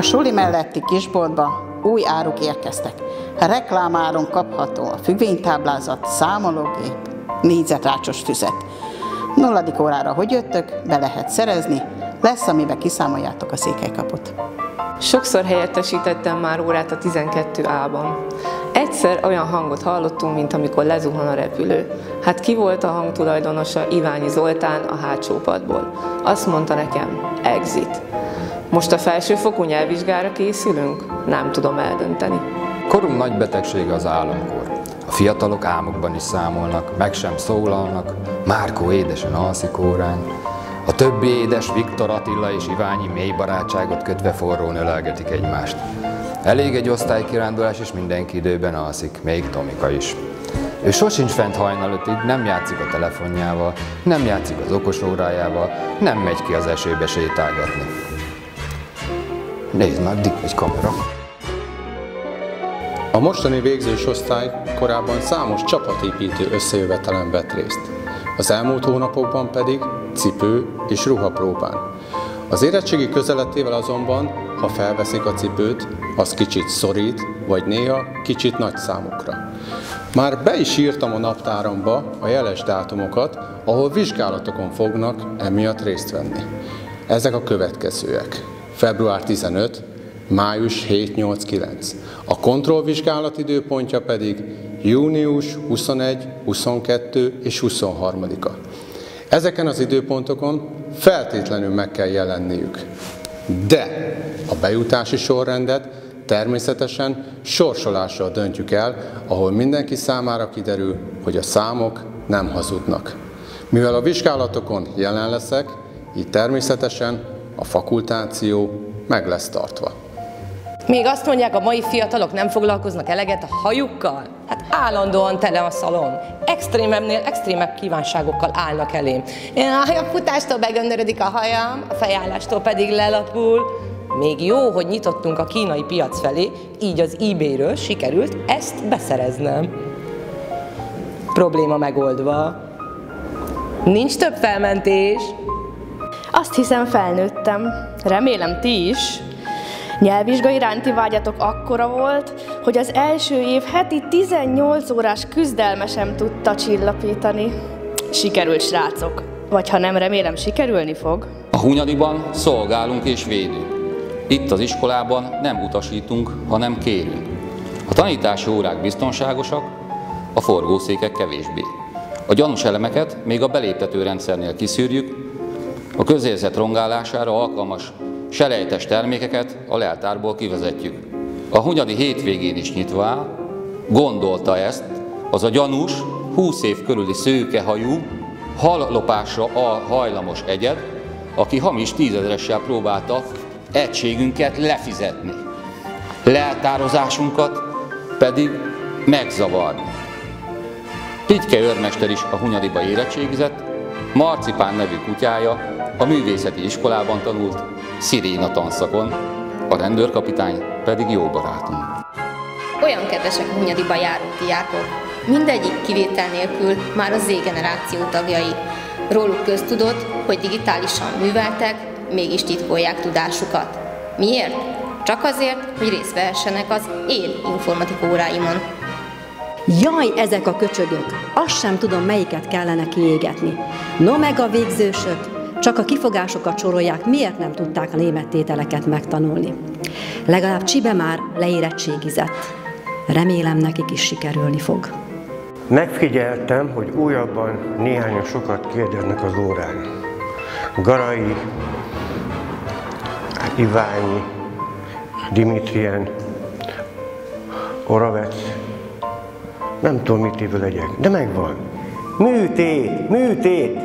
suli melletti kisboltba új áruk érkeztek. A reklámáron kapható a függvénytáblázat, számológép, négyzetrácsos füzet. 0. órára hogy jöttök, be lehet szerezni, lesz, amiben kiszámoljátok a székelykaput. Sokszor helyettesítettem már órát a 12A-ban. Egyszer olyan hangot hallottunk, mint amikor lezuhan a repülő. Hát ki volt a hang tulajdonosa? Iványi Zoltán a hátsó padból. Azt mondta nekem, exit. Most a felsőfokú nyelvvizsgára készülünk? Nem tudom eldönteni. Korunk nagy betegsége az álomkor. A fiatalok álmokban is számolnak, meg sem szólalnak, Márkó édesen alszik órán. A többi édes Viktor Attila és Iványi mély barátságot kötve forrón ölelgetik egymást. Elég egy osztálykirándulás, és mindenki időben alszik, még Tomika is. Ő sosincs fent hajnal 5-ig, nem játszik a telefonjával, nem játszik az okosórájával, nem megy ki az esőbe sétálgatni. Nézd már, dik egy kamera. A mostani végzős osztály korábban számos csapatépítő összejövetelen vett részt. Az elmúlt hónapokban pedig cipő és ruhapróbán. Az érettségi közeletével azonban, ha felveszik a cipőt, az kicsit szorít, vagy néha kicsit nagy számukra. Már be is írtam a naptáramba a jeles dátumokat, ahol vizsgálatokon fognak emiatt részt venni. Ezek a következőek. Február 15, május 7-8-9. A kontrollvizsgálat időpontja pedig június 21, 22 és 23-a. Ezeken az időpontokon feltétlenül meg kell jelenniük. De a bejutási sorrendet természetesen sorsolással döntjük el, ahol mindenki számára kiderül, hogy a számok nem hazudnak. Mivel a vizsgálatokon jelen leszek, így természetesen a fakultáció meg lesz tartva. Még azt mondják, a mai fiatalok nem foglalkoznak eleget a hajukkal? Hát állandóan tele a szalon. Extrémebbnél extrémebb kívánságokkal állnak elém. A hajafutástól begöndörödik a hajam, a fejállástól pedig lelapul. Még jó, hogy nyitottunk a kínai piac felé, így az eBay-ről sikerült ezt beszereznem. Probléma megoldva. Nincs több felmentés. Azt hiszem, felnőttem. Remélem, ti is. Nyelvvizsga iránti vágyatok akkora volt, hogy az első év heti 18 órás küzdelme sem tudta csillapítani. Sikerült, srácok. Vagy ha nem, remélem, sikerülni fog. A Hunyadiban szolgálunk és védünk. Itt az iskolában nem utasítunk, hanem kérünk. A tanítási órák biztonságosak, a forgószékek kevésbé. A gyanús elemeket még a beléptető rendszernél kiszűrjük, a közérzet rongálására alkalmas selejtes termékeket a leltárból kivezetjük. A hunyadi hétvégén is nyitva áll, gondolta ezt az a gyanús, 20 év körüli szőkehajú, hallopásra hajlamos egyed, aki hamis 10 000-essel próbálta egységünket lefizetni. Leltározásunkat pedig megzavarni. Pitke őrmester is a Hunyadiba érettségizett, Marcipán nevű kutyája a művészeti iskolában tanult, sziréna tanszakon, a rendőrkapitány pedig jó barátunk. Olyan kedvesek a Hunyadiba járó diákok, mindegyik kivétel nélkül már a Z-generáció tagjai. Róluk köztudott, hogy digitálisan műveltek, mégis titkolják tudásukat. Miért? Csak azért, hogy részt vehessenek az én informatika óráimon. Jaj, ezek a köcsögök! Azt sem tudom, melyiket kellene kiégetni. No meg a végzősök, csak a kifogásokat sorolják, miért nem tudták a német tételeket megtanulni. Legalább Csibe már leérettségizett. Remélem, nekik is sikerülni fog. Megfigyeltem, hogy újabban néhányan sokat kérdeznek az órán. Garai, Iványi, Dimitrien, Oravec, nem tudom, mit évő legyek, de megvan. Műtét! Műtét!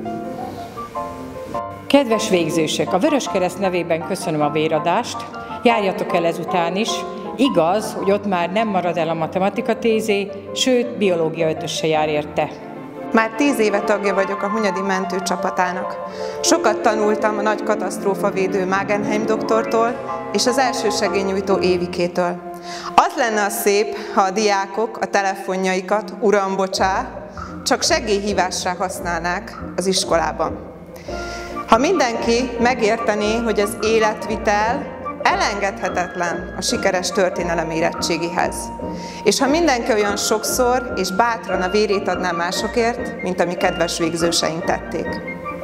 Kedves végzősök, a Vöröskereszt nevében köszönöm a véradást, járjatok el ezután is. Igaz, hogy ott már nem marad el a matematika tézé, sőt, biológia ötösse jár érte. Már 10 éve tagja vagyok a Hunyadi mentőcsapatának. Sokat tanultam a nagy katasztrófavédő Magenheim doktortól és az elsősegélynyújtó Évikétől. Az lenne a szép, ha a diákok a telefonjaikat, uram, bocsá, csak segélyhívásra használnák az iskolában. Ha mindenki megértené, hogy az életvitel elengedhetetlen a sikeres történelem érettségihez. És ha mindenki olyan sokszor és bátran a vérét adná másokért, mint ami kedves végzőseink tették.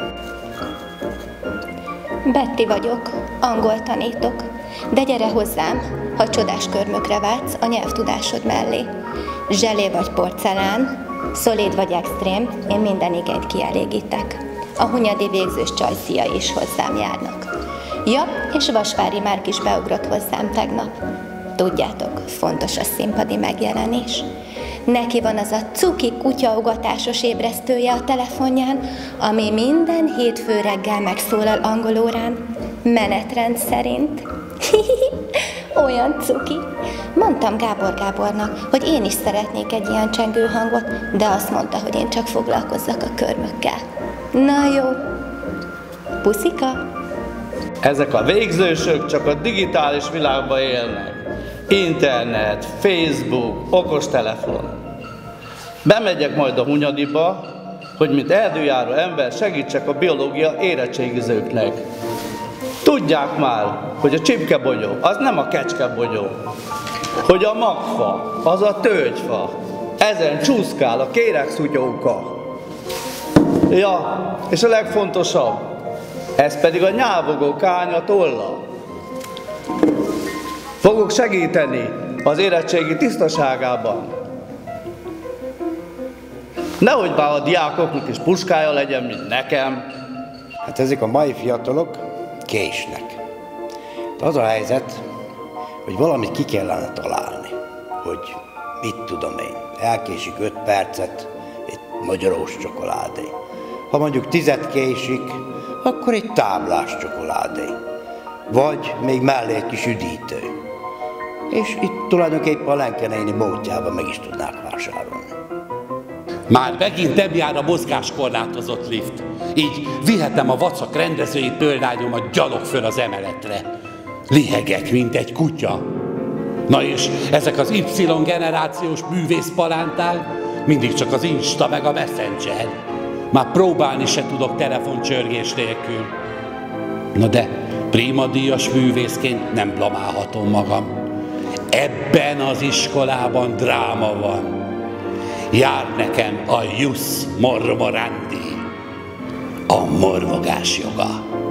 Betty vagyok, angol tanítok, de gyere hozzám, ha csodás körmökre vágysz a nyelvtudásod mellé. Zselé vagy porcelán, szolid vagy extrém, én minden igényt kielégítek. A hunyadi végzős csajszíjai is hozzám járnak. Ja, és Vasvári Márk is beugrott hozzám tegnap. Tudjátok, fontos a színpadi megjelenés. Neki van az a cuki kutyaugatásos ébresztője a telefonján, ami minden hétfő reggel megszólal angolórán, menetrend szerint. Olyan cuki. Mondtam Gábornak, hogy én is szeretnék egy ilyen csengő hangot, de azt mondta, hogy én csak foglalkozzak a körmökkel. Na jó. Puszika? Ezek a végzősök csak a digitális világban élnek. Internet, Facebook, okostelefon. Bemegyek majd a Hunyadiba, hogy mint erdőjáró ember segítsek a biológia érettségizőknek. Tudják már, hogy a csipkebogyó az nem a kecskebogyó, hogy a magfa az a tölgyfa, ezen csúszkál a kérekszutyóka. Ja, és a legfontosabb, ez pedig a nyávogó kánya tolla. Fogok segíteni az érettségi tisztaságában. Nehogy már a diákoknak is puskája legyen, mint nekem. Hát ezek a mai fiatalok késnek. De az a helyzet, hogy valamit ki kellene találni, hogy mit tudom én, elkésik 5 percet egy magyarós csokoládé. Ha mondjuk 10 késik, akkor egy táblás csokoládé. Vagy még mellé egy kis üdítő. És itt tulajdonképpen a Lenke néni módjában meg is tudnák vásárolni. Már megint nem jár a mozgáskorlátozott lift. Így vihetem a vacak rendezői példányomat gyalog föl az emeletre. Lihegek, mint egy kutya. Na és ezek az Y-generációs művészpalánták mindig csak az Insta meg a Messenger. Már próbálni se tudok telefoncsörgés nélkül. Na de primadíjas művészként nem blamálhatom magam. Ebben az iskolában dráma van. Jár nekem a Jus Mormorandi, a mormogás joga.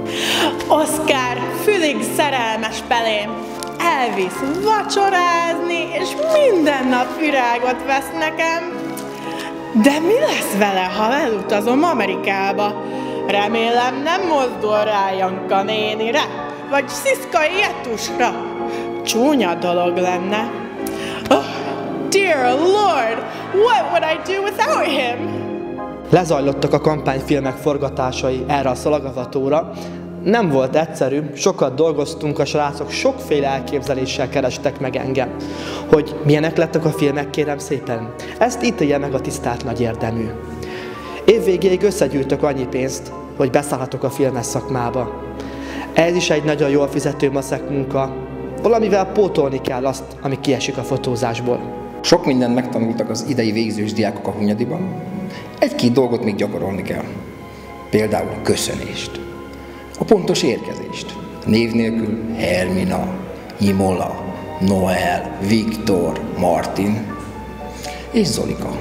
Oszkár fülig szerelmes belém, elvisz vacsorázni, és minden nap virágot vesz nekem. De mi lesz vele, ha elutazom Amerikába? Remélem nem mozdul rá Janka nénire, vagy Sziszkai Etusra. Csúnya dolog lenne. Oh, dear Lord, what would I do without him? Lezajlottak a kampányfilmek forgatásai erre a szalagazatóra. Nem volt egyszerű, sokat dolgoztunk, a srácok sokféle elképzeléssel kerestek meg engem. Hogy milyenek lettek a filmek, kérem szépen. Ezt ítélje meg a tisztelt nagy érdemű. Évvégéig összegyűjtök annyi pénzt, hogy beszállhatok a filmes szakmába. Ez is egy nagyon jól fizető maszek munka. Valamivel pótolni kell azt, ami kiesik a fotózásból. Sok mindent megtanultak az idei végzős diákok a Hunyadiban. Egy-két dolgot még gyakorolni kell. Például a köszönést, a pontos érkezést. Név nélkül Hermina, Imola, Noel, Viktor, Martin és Zolika.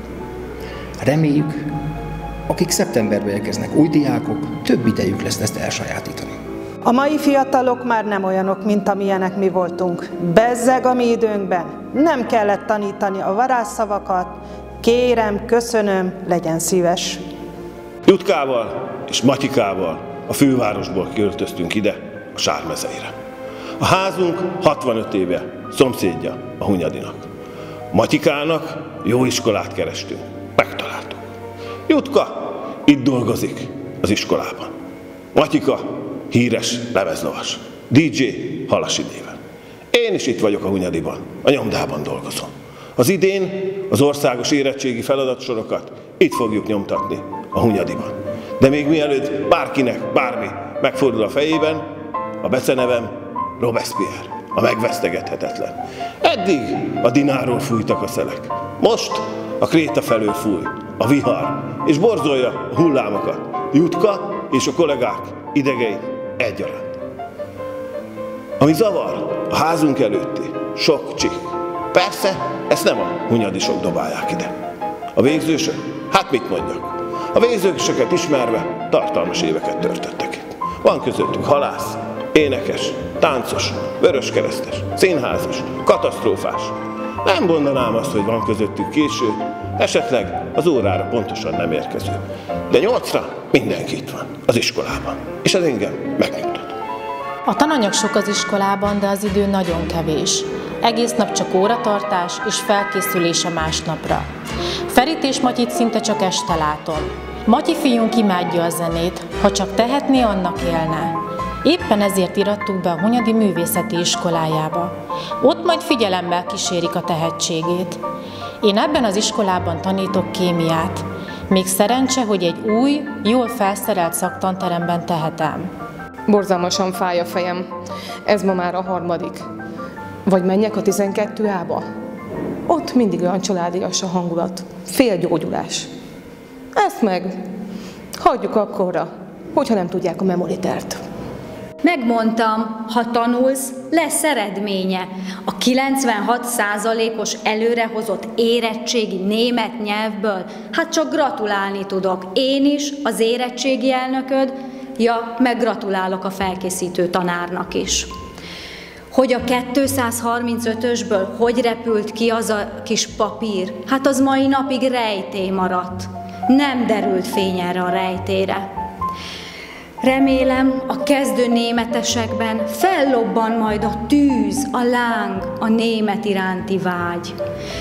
Reméljük, akik szeptemberben érkeznek új diákok, több idejük lesz ezt elsajátítani. A mai fiatalok már nem olyanok, mint amilyenek mi voltunk. Bezzeg a mi időnkben. Nem kellett tanítani a varázsszavakat. Kérem, köszönöm, legyen szíves. Jutkával és Matyikával a fővárosból költöztünk ide, a Sármezeire. A házunk 65 éve szomszédja a Hunyadinak. Matyikának jó iskolát kerestünk, megtaláltuk. Jutka itt dolgozik az iskolában. Matyika híres lemezlovas, DJ Halasidével. Én is itt vagyok a Hunyadiban, a nyomdában dolgozom. Az idén az országos érettségi feladatsorokat itt fogjuk nyomtatni a Hunyadiban. De még mielőtt bárkinek bármi megfordul a fejében, a becenevem Robespierre, a megvesztegethetetlen. Eddig a Dináról fújtak a szelek. Most a Kréta felől fúj a vihar, és borzolja a hullámokat. Jutka és a kollégák idegei egyaránt. Ami zavar, a házunk előtti sok csik. Persze, ezt nem a hunyadisok dobálják ide. A végzősök? Hát mit mondjak? A végzősöket ismerve tartalmas éveket töltöttek itt. Van közöttük halász, énekes, táncos, vöröskeresztes, színházas, katasztrófás. Nem mondanám azt, hogy van közöttük késő, esetleg az órára pontosan nem érkező. De 8-ra mindenki itt van, az iskolában. És az engem megnyugtat. A tananyag sok az iskolában, de az idő nagyon kevés. Egész nap csak óratartás és felkészülés a másnapra. Ferit és Matyit szinte csak este látom. Matyi fiunk imádja a zenét, ha csak tehetné, annak élne. Éppen ezért irattuk be a Hunyadi Művészeti Iskolájába. Ott majd figyelemmel kísérik a tehetségét. Én ebben az iskolában tanítok kémiát. Még szerencse, hogy egy új, jól felszerelt szaktanteremben tehetem. Borzalmasan fáj a fejem. Ez ma már a 3. Vagy menjek a 12A-ba? Ott mindig olyan családias a hangulat. Félgyógyulás. Ezt meg hagyjuk akkorra, hogyha nem tudják a memoritert. Megmondtam, ha tanulsz, lesz eredménye. A 96%-os előrehozott érettségi német nyelvből, hát csak gratulálni tudok. Én is, az érettségi elnököd, meg gratulálok a felkészítő tanárnak is. Hogy a 235-ösből hogy repült ki az a kis papír, hát az mai napig rejtély maradt. Nem derült fény erre a rejtélyre. Remélem, a kezdő németesekben fellobban majd a tűz, a láng, a német iránti vágy.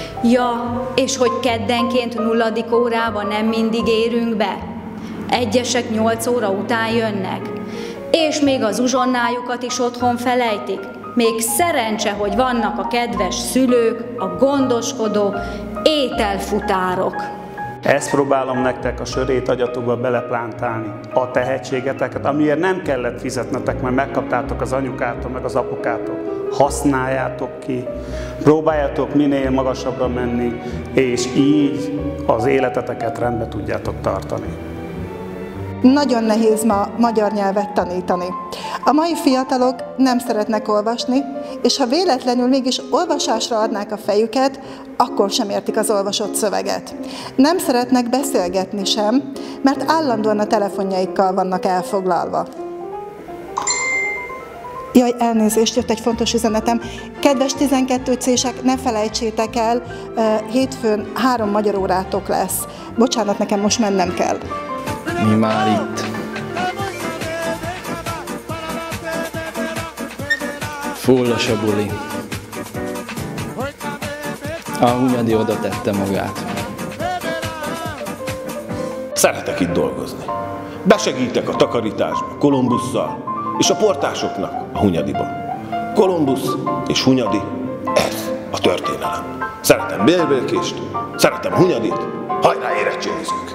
És hogy keddenként 0. órában nem mindig érünk be. Egyesek 8 óra után jönnek, és még az uzsonnájukat is otthon felejtik. Még szerencse, hogy vannak a kedves szülők, a gondoskodó ételfutárok. Ezt próbálom nektek a sörét agyatokba beleplántálni, a tehetségeteket, amiért nem kellett fizetnetek, mert megkaptátok az anyukától, meg az apukától. Használjátok ki, próbáljátok minél magasabbra menni, és így az életeteket rendbe tudjátok tartani. Nagyon nehéz ma magyar nyelvet tanítani. A mai fiatalok nem szeretnek olvasni, és ha véletlenül mégis olvasásra adnák a fejüket, akkor sem értik az olvasott szöveget. Nem szeretnek beszélgetni sem, mert állandóan a telefonjaikkal vannak elfoglalva. Jaj, elnézést, jött egy fontos üzenetem. Kedves 12C-sek, ne felejtsétek el, hétfőn 3 magyar órátok lesz. Bocsánat, nekem most mennem kell. Mi már itt. Fullos a buli. A Hunyadi oda tette magát. Szeretek itt dolgozni. Besegítek a takarításba Kolumbusszal, és a portásoknak a Hunyadiban. Kolumbusz és Hunyadi, ez a történelem. Szeretem Bélbélkést, szeretem Hunyadit, hajrá érettségizünk!